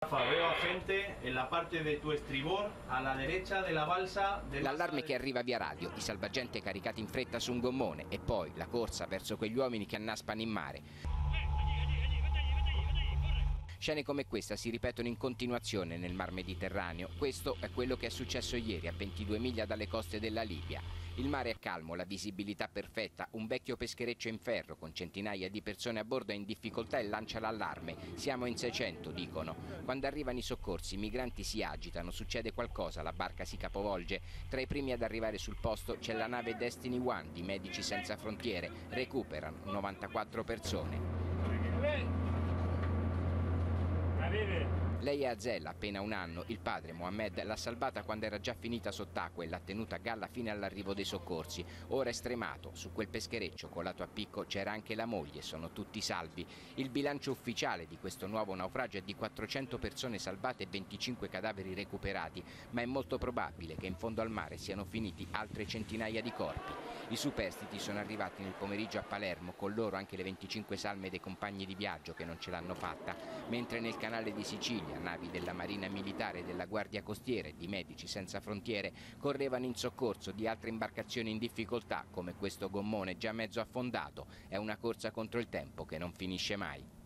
Veo gente en la parte de tu estribor, a la derecha de la balsa. L'allarme che arriva via radio, i salvagente caricati in fretta su un gommone e poi la corsa verso quegli uomini che annaspano in mare. Scene come questa si ripetono in continuazione nel Mar Mediterraneo. Questo è quello che è successo ieri a 22 miglia dalle coste della Libia. Il mare è calmo, la visibilità perfetta, un vecchio peschereccio in ferro con centinaia di persone a bordo è in difficoltà e lancia l'allarme. Siamo in 600, dicono. Quando arrivano i soccorsi, i migranti si agitano, succede qualcosa, la barca si capovolge. Tra i primi ad arrivare sul posto c'è la nave Destiny One di Medici Senza Frontiere. Recuperano 94 persone. Lei è Azel, appena un anno. Il padre, Mohammed, l'ha salvata quando era già finita sott'acqua e l'ha tenuta a galla fino all'arrivo dei soccorsi. Ora è stremato. Su quel peschereccio colato a picco c'era anche la moglie, sono tutti salvi. Il bilancio ufficiale di questo nuovo naufragio è di 400 persone salvate e 25 cadaveri recuperati, ma è molto probabile che in fondo al mare siano finiti altre centinaia di corpi. I superstiti sono arrivati nel pomeriggio a Palermo, con loro anche le 25 salme dei compagni di viaggio che non ce l'hanno fatta, mentre nel canale di Sicilia navi della Marina Militare e della Guardia Costiera e di Medici Senza Frontiere correvano in soccorso di altre imbarcazioni in difficoltà, come questo gommone già mezzo affondato. È una corsa contro il tempo che non finisce mai.